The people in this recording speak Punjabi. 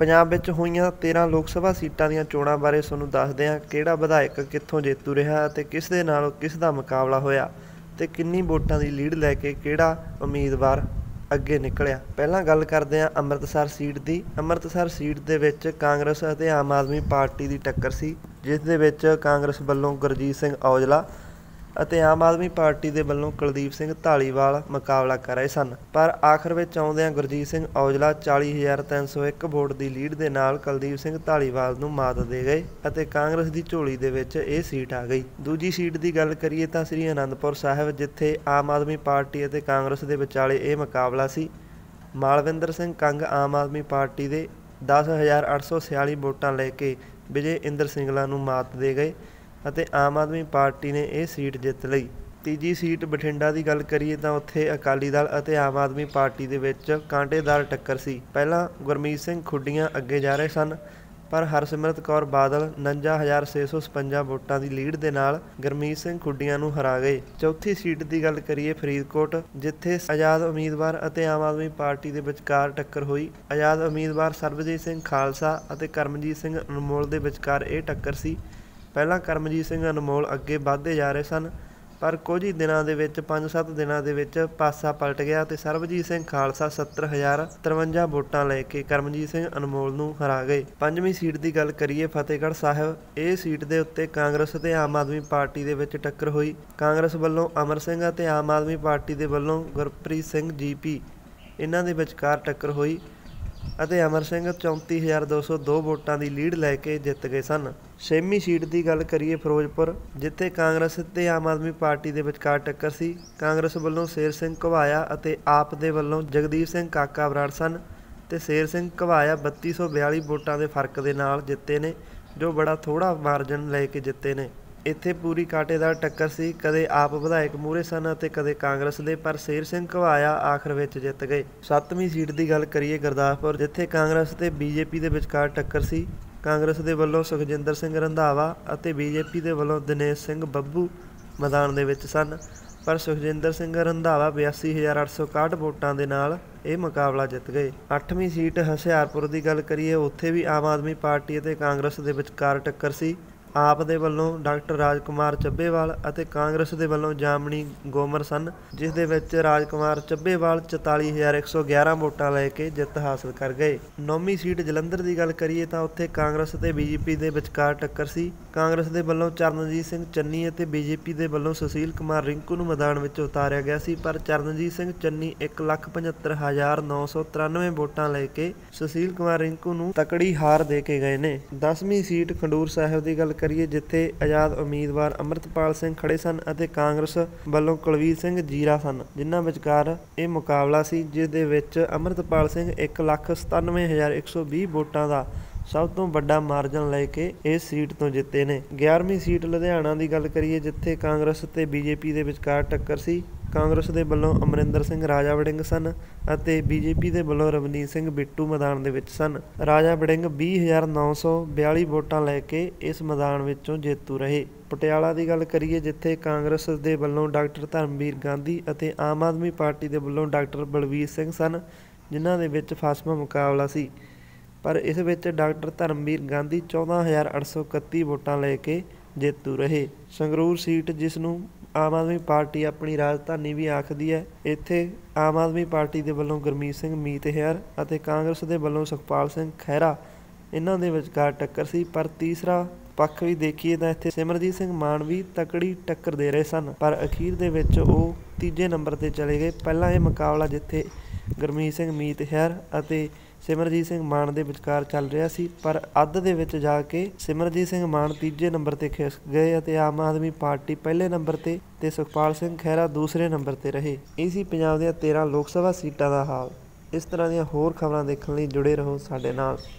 ਪੰਜਾਬ ਵਿੱਚ ਹੋਈਆਂ 13 ਲੋਕ ਸਭਾ ਸੀਟਾਂ ਦੀਆਂ ਚੋਣਾਂ ਬਾਰੇ ਤੁਹਾਨੂੰ ਦੱਸਦੇ ਹਾਂ। ਕਿਹੜਾ ਵਿਧਾਇਕ ਕਿੱਥੋਂ ਜੇਤੂ ਰਿਹਾ ਅਤੇ ਕਿਸ ਦੇ ਨਾਲ ਕਿਸ ਦਾ ਮੁਕਾਬਲਾ ਹੋਇਆ ਅਤੇ ਕਿੰਨੀ ਵੋਟਾਂ ਦੀ ਲੀਡ ਲੈ ਕੇ ਕਿਹੜਾ ਉਮੀਦਵਾਰ ਅੱਗੇ ਨਿਕਲਿਆ। ਪਹਿਲਾਂ ਗੱਲ ਕਰਦੇ ਹਾਂ ਅੰਮ੍ਰਿਤਸਰ ਸੀਟ ਦੀ। ਅੰਮ੍ਰਿਤਸਰ ਸੀਟ ਦੇ ਵਿੱਚ ਕਾਂਗਰਸ ਅਤੇ ਆਮ ਆਦਮੀ ਪਾਰਟੀ ਦੀ ਟੱਕਰ ਸੀ, ਜਿਸ ਦੇ ਵਿੱਚ ਕਾਂਗਰਸ ਵੱਲੋਂ ਗੁਰਜੀਤ ਸਿੰਘ ਔਜਲਾ ਅਤੇ ਆਮ ਆਦਮੀ ਪਾਰਟੀ ਦੇ ਵੱਲੋਂ ਕੁਲਦੀਪ ਸਿੰਘ ਧਾਲੀਵਾਲ ਮੁਕਾਬਲਾ ਕਰ ਰਹੇ ਸਨ। ਪਰ ਆਖਰ ਵਿੱਚ ਆਉਂਦਿਆਂ ਗੁਰਜੀਤ ਸਿੰਘ ਔਜਲਾ 40,301 ਵੋਟ ਦੀ ਲੀਡ ਦੇ ਨਾਲ ਕੁਲਦੀਪ ਸਿੰਘ ਧਾਲੀਵਾਲ ਨੂੰ ਮਾਤ ਦੇ ਗਏ ਅਤੇ ਕਾਂਗਰਸ ਦੀ ਝੋਲੀ ਦੇ ਵਿੱਚ ਇਹ ਸੀਟ ਆ ਗਈ। ਦੂਜੀ ਸੀਟ ਦੀ ਗੱਲ ਕਰੀਏ ਤਾਂ ਸ੍ਰੀ ਅਨੰਦਪੁਰ ਸਾਹਿਬ, ਜਿੱਥੇ ਆਮ ਆਦਮੀ ਪਾਰਟੀ ਅਤੇ ਕਾਂਗਰਸ ਦੇ ਵਿਚਾਲੇ ਇਹ ਮੁਕਾਬਲਾ ਸੀ। ਮਾਲਵਿੰਦਰ ਸਿੰਘ ਕੰਗ ਆਮ ਆਦਮੀ ਪਾਰਟੀ ਦੇ 10,846 ਵੋਟਾਂ ਲੈ ਕੇ ਵਿਜੇ ਇੰਦਰ ਸਿੰਗਲਾ ਨੂੰ ਮਾਤ ਦੇ ਗਏ ਅਤੇ ਆਮ ਆਦਮੀ ਪਾਰਟੀ ਨੇ ਇਹ ਸੀਟ ਜਿੱਤ ਲਈ। ਤੀਜੀ ਸੀਟ ਬਠਿੰਡਾ ਦੀ ਗੱਲ ਕਰੀਏ ਤਾਂ ਉੱਥੇ ਅਕਾਲੀ ਦਲ ਅਤੇ ਆਮ ਆਦਮੀ ਪਾਰਟੀ ਦੇ ਵਿੱਚ ਕਾਂਟੇਦਾਰ ਟੱਕਰ ਸੀ। ਪਹਿਲਾਂ ਗੁਰਮੀਤ ਸਿੰਘ ਖੁੱਡੀਆਂ ਅੱਗੇ ਜਾ ਰਹੇ ਸਨ, ਪਰ ਹਰਸਿਮਰਤ ਕੌਰ ਬਾਦਲ 49,656 ਵੋਟਾਂ ਦੀ ਲੀਡ ਦੇ ਨਾਲ ਗੁਰਮੀਤ ਸਿੰਘ ਖੁੱਡੀਆਂ ਨੂੰ ਹਰਾ ਗਏ। ਚੌਥੀ ਸੀਟ ਦੀ ਗੱਲ ਕਰੀਏ ਫਰੀਦਕੋਟ, ਜਿੱਥੇ ਆਜ਼ਾਦ ਉਮੀਦਵਾਰ ਅਤੇ ਆਮ ਆਦਮੀ ਪਾਰਟੀ ਦੇ ਵਿਚਕਾਰ ਟੱਕਰ ਹੋਈ। ਆਜ਼ਾਦ ਉਮੀਦਵਾਰ ਸਰਬਜੀਤ ਸਿੰਘ ਖਾਲਸਾ ਅਤੇ ਕਰਮਜੀਤ ਸਿੰਘ ਅਨਮੋਲ ਦੇ ਵਿਚਕਾਰ ਇਹ ਟੱਕਰ ਸੀ। ਪਹਿਲਾਂ ਕਰਮਜੀਤ ਸਿੰਘ ਅਨਮੋਲ ਅੱਗੇ ਵੱਧਦੇ ਜਾ ਰਹੇ ਸਨ, ਪਰ ਕੁਝ ਹੀ ਦਿਨਾਂ ਦੇ ਵਿੱਚ 5-7 ਦਿਨਾਂ ਦੇ ਵਿੱਚ ਪਾਸਾ ਪਲਟ ਗਿਆ ਅਤੇ ਸਰਬਜੀਤ ਸਿੰਘ ਖਾਲਸਾ 70,053 ਵੋਟਾਂ ਲੈ ਕੇ ਕਰਮਜੀਤ ਸਿੰਘ ਅਨਮੋਲ ਨੂੰ ਹਰਾ ਗਏ। ਪੰਜਵੀਂ ਸੀਟ ਦੀ ਗੱਲ ਕਰੀਏ ਫਤਿਹਗੜ੍ਹ ਸਾਹਿਬ। ਇਹ ਸੀਟ ਦੇ ਉੱਤੇ ਕਾਂਗਰਸ ਅਤੇ ਆਮ ਆਦਮੀ ਪਾਰਟੀ ਦੇ ਵਿੱਚ ਟੱਕਰ ਹੋਈ। ਕਾਂਗਰਸ ਵੱਲੋਂ ਅਮਰ ਸਿੰਘ ਅਤੇ ਆਮ ਆਦਮੀ ਪਾਰਟੀ ਦੇ ਵੱਲੋਂ ਗੁਰਪ੍ਰੀਤ ਸਿੰਘ GP ਇਹਨਾਂ ਦੇ ਵਿਚਕਾਰ ਟੱਕਰ ਹੋਈ ਅਤੇ ਅਮਰ ਸਿੰਘ 34,202 ਵੋਟਾਂ ਦੀ ਲੀਡ ਲੈ ਕੇ ਜਿੱਤ ਗਏ ਸਨ। ਛੇਵੀਂ ਸੀਟ ਦੀ ਗੱਲ ਕਰੀਏ ਫਿਰੋਜ਼ਪੁਰ, ਜਿੱਥੇ ਕਾਂਗਰਸ ਅਤੇ ਆਮ ਆਦਮੀ ਪਾਰਟੀ ਦੇ ਵਿਚਕਾਰ ਟੱਕਰ ਸੀ। ਕਾਂਗਰਸ ਵੱਲੋਂ ਸ਼ੇਰ ਸਿੰਘ ਘੁਬਾਇਆ ਅਤੇ ਆਪ ਦੇ ਵੱਲੋਂ ਜਗਦੀਪ ਸਿੰਘ ਕਾਕਾ ਬਰਾੜ ਸਨ ਅਤੇ ਸ਼ੇਰ ਸਿੰਘ ਘੁਬਾਇਆ 3242 ਵੋਟਾਂ ਦੇ ਫਰਕ ਦੇ ਨਾਲ ਜਿੱਤੇ ਨੇ, ਜੋ ਬੜਾ ਥੋੜ੍ਹਾ ਮਾਰਜਨ ਲੈ ਕੇ ਜਿੱਤੇ ਨੇ। ਇੱਥੇ ਪੂਰੀ ਕਾਂਟੇਦਾਰ ਟੱਕਰ ਸੀ, ਕਦੇ ਆਪ ਵਿਧਾਇਕ ਮੂਹਰੇ ਸਨ ਅਤੇ ਕਦੇ ਕਾਂਗਰਸ ਦੇ, ਪਰ ਸ਼ੇਰ ਸਿੰਘ ਘੁਬਾਇਆ ਆਖਰ ਵਿੱਚ ਜਿੱਤ ਗਏ। ਸੱਤਵੀਂ ਸੀਟ ਦੀ ਗੱਲ ਕਰੀਏ ਗੁਰਦਾਸਪੁਰ, ਜਿੱਥੇ ਕਾਂਗਰਸ ਅਤੇ BJP ਦੇ ਵਿਚਕਾਰ ਟੱਕਰ ਸੀ। ਕਾਂਗਰਸ ਦੇ ਵੱਲੋਂ ਸੁਖਜਿੰਦਰ ਸਿੰਘ ਰੰਧਾਵਾ ਅਤੇ BJP ਦੇ ਵੱਲੋਂ ਦਿਨੇਸ਼ ਸਿੰਘ ਬੱਬੂ ਮੈਦਾਨ ਦੇ ਵਿੱਚ ਸਨ, ਪਰ ਸੁਖਜਿੰਦਰ ਸਿੰਘ ਰੰਧਾਵਾ 82,861 ਵੋਟਾਂ ਦੇ ਨਾਲ ਇਹ ਮੁਕਾਬਲਾ ਜਿੱਤ ਗਏ। ਅੱਠਵੀਂ ਸੀਟ ਹੁਸ਼ਿਆਰਪੁਰ ਦੀ ਗੱਲ ਕਰੀਏ, ਉੱਥੇ ਵੀ ਆਮ ਆਦਮੀ ਪਾਰਟੀ ਅਤੇ ਕਾਂਗਰਸ ਦੇ ਵਿਚਕਾਰ ਟੱਕਰ ਸੀ। ਆਪ ਦੇ ਵੱਲੋਂ ਡਾਕਟਰ ਰਾਜ ਕੁਮਾਰ ਚੱਬੇਵਾਲ ਅਤੇ ਕਾਂਗਰਸ ਦੇ ਵੱਲੋਂ ਜਾਮਣੀ ਗੋਮਰ ਸਨ, ਜਿਸ ਦੇ ਵਿੱਚ ਰਾਜ ਕੁਮਾਰ ਚੱਬੇਵਾਲ 44,111 ਵੋਟਾਂ ਲੈ ਕੇ ਜਿੱਤ ਹਾਸਲ ਕਰ ਗਏ। ਨੌਵੀਂ ਸੀਟ ਜਲੰਧਰ ਦੀ ਗੱਲ ਕਰੀਏ ਤਾਂ ਉੱਥੇ ਕਾਂਗਰਸ ਅਤੇ BJP ਦੇ ਵਿਚਕਾਰ ਟੱਕਰ ਸੀ। ਕਾਂਗਰਸ ਦੇ ਵੱਲੋਂ ਚਰਨਜੀਤ ਸਿੰਘ ਚੰਨੀ ਅਤੇ BJP ਦੇ ਵੱਲੋਂ ਸੁਸ਼ੀਲ ਕੁਮਾਰ ਰਿੰਕੂ ਨੂੰ ਮੈਦਾਨ ਵਿੱਚ ਉਤਾਰਿਆ ਗਿਆ ਸੀ, ਪਰ ਚਰਨਜੀਤ ਸਿੰਘ ਚੰਨੀ 1,75,993 ਵੋਟਾਂ ਲੈ ਕੇ ਸੁਸ਼ੀਲ ਕੁਮਾਰ ਰਿੰਕੂ ਨੂੰ ਤਕੜੀ ਹਾਰ ਦੇ ਕੇ ਗਏ ਨੇ। 10ਵੀਂ ਸੀਟ ਖਡੂਰ ਸਾਹਿਬ ਦੀ ਗੱਲ ਕਰੀਏ, ਜਿੱਥੇ ਆਜ਼ਾਦ ਉਮੀਦਵਾਰ ਅੰਮ੍ਰਿਤਪਾਲ ਸਿੰਘ ਖੜੇ ਸਨ ਅਤੇ ਕਾਂਗਰਸ ਵੱਲੋਂ ਕੁਲਵੀਰ ਸਿੰਘ ਜੀਰਾ ਸਨ, ਜਿਨ੍ਹਾਂ ਵਿਚਕਾਰ ਇਹ ਮੁਕਾਬਲਾ ਸੀ, ਜਿਸ ਦੇ ਵਿੱਚ ਅੰਮ੍ਰਿਤਪਾਲ ਸਿੰਘ 1,97,120 ਵੋਟਾਂ ਦਾ ਸਭ ਤੋਂ ਵੱਡਾ ਮਾਰਜਨ ਲੈ ਕੇ ਇਸ ਸੀਟ ਤੋਂ ਜਿੱਤੇ ਨੇ। 11ਵੀਂ ਸੀਟ ਲੁਧਿਆਣਾ ਦੀ ਗੱਲ ਕਰੀਏ, ਜਿੱਥੇ ਕਾਂਗਰਸ ਅਤੇ BJP ਦੇ ਵਿਚਕਾਰ ਟੱਕਰ ਸੀ। ਕਾਂਗਰਸ ਦੇ ਵੱਲੋਂ ਅਮਰਿੰਦਰ ਸਿੰਘ ਰਾਜਾ ਵੜਿੰਗ ਸਨ ਅਤੇ BJP ਦੇ ਵੱਲੋਂ ਰਵਨੀਤ ਸਿੰਘ ਬਿੱਟੂ ਮੈਦਾਨ ਦੇ ਵਿੱਚ ਸਨ। ਰਾਜਾ ਵੜਿੰਗ 20,942 ਵੋਟਾਂ ਲੈ ਕੇ ਇਸ ਮੈਦਾਨ ਵਿੱਚੋਂ ਜੇਤੂ ਰਹੇ। ਪਟਿਆਲਾ ਦੀ ਗੱਲ ਕਰੀਏ, ਜਿੱਥੇ ਕਾਂਗਰਸ ਦੇ ਵੱਲੋਂ ਡਾਕਟਰ ਧਰਮਵੀਰ ਗਾਂਧੀ ਅਤੇ ਆਮ ਆਦਮੀ ਪਾਰਟੀ ਦੇ ਵੱਲੋਂ ਡਾਕਟਰ ਬਲਵੀਰ ਸਿੰਘ ਸਨ, ਜਿਨ੍ਹਾਂ ਦੇ ਵਿੱਚ ਫਾਸਮਾ ਮੁਕਾਬਲਾ ਸੀ, ਪਰ ਇਸ ਵਿੱਚ ਡਾਕਟਰ ਧਰਮਵੀਰ ਗਾਂਧੀ 14,831 ਵੋਟਾਂ ਲੈ ਕੇ ਜੇਤੂ ਰਹੇ। ਸੰਗਰੂਰ ਸੀਟ, ਜਿਸ ਨੂੰ ਆਮ ਆਦਮੀ ਪਾਰਟੀ ਆਪਣੀ ਰਾਜਧਾਨੀ ਵੀ ਆਖਦੀ ਹੈ, ਇੱਥੇ ਆਮ ਆਦਮੀ ਪਾਰਟੀ ਦੇ ਵੱਲੋਂ ਗੁਰਮੀਤ ਸਿੰਘ ਮੀਤਹਿਰ ਅਤੇ ਕਾਂਗਰਸ ਦੇ ਵੱਲੋਂ ਸੁਖਪਾਲ ਸਿੰਘ ਖਹਿਰਾ ਇਹਨਾਂ ਦੇ ਵਿਚਕਾਰ ਟੱਕਰ ਸੀ। ਪਰ ਤੀਸਰਾ ਪੱਖ ਵੀ ਦੇਖੀਏ ਤਾਂ ਇੱਥੇ ਸਿਮਰਜੀਤ ਸਿੰਘ ਮਾਨ ਵੀ ਤਕੜੀ ਟੱਕਰ ਦੇ ਰਹੇ ਸਨ, ਪਰ ਅਖੀਰ ਦੇ ਵਿੱਚ ਉਹ ਤੀਜੇ ਨੰਬਰ 'ਤੇ ਚਲੇ ਗਏ। ਪਹਿਲਾਂ ਇਹ ਮੁਕਾਬਲਾ ਜਿੱਥੇ ਗੁਰਮੀਤ ਸਿੰਘ ਮੀਤਹਿਰ ਅਤੇ ਸਿਮਰਜੀਤ ਸਿੰਘ ਮਾਨ ਦੇ ਵਿਚਕਾਰ ਚੱਲ ਰਿਹਾ ਸੀ, ਪਰ ਅੱਧ ਦੇ ਵਿੱਚ ਜਾ ਕੇ ਸਿਮਰਜੀਤ ਸਿੰਘ ਮਾਨ ਤੀਜੇ ਨੰਬਰ 'ਤੇ ਖਿਸਕ ਗਏ ਅਤੇ ਆਮ ਆਦਮੀ ਪਾਰਟੀ ਪਹਿਲੇ ਨੰਬਰ 'ਤੇ ਅਤੇ ਸੁਖਪਾਲ ਸਿੰਘ ਖਹਿਰਾ ਦੂਸਰੇ ਨੰਬਰ 'ਤੇ ਰਹੇ। ਇਹ ਸੀ ਪੰਜਾਬ ਦੀਆਂ 13 ਲੋਕ ਸਭਾ ਸੀਟਾਂ ਦਾ ਹਾਲ। ਇਸ ਤਰ੍ਹਾਂ ਦੀਆਂ ਹੋਰ ਖਬਰਾਂ ਦੇਖਣ ਲਈ ਜੁੜੇ ਰਹੋ ਸਾਡੇ ਨਾਲ।